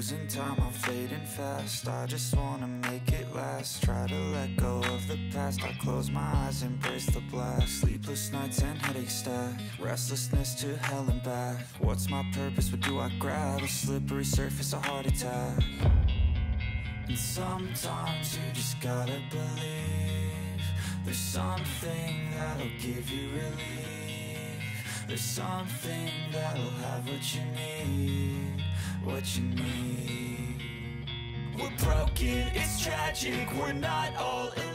losing time, I'm fading fast. I just wanna make it last. Try to let go of the past. I close my eyes, embrace the blast. Sleepless nights and headaches stack. Restlessness to hell and back. What's my purpose? What do I grab? A slippery surface, a heart attack. And sometimes you just gotta believe there's something that'll give you relief. There's something that'll have what you need, what you need. We're broken, it's tragic, we're not all alone.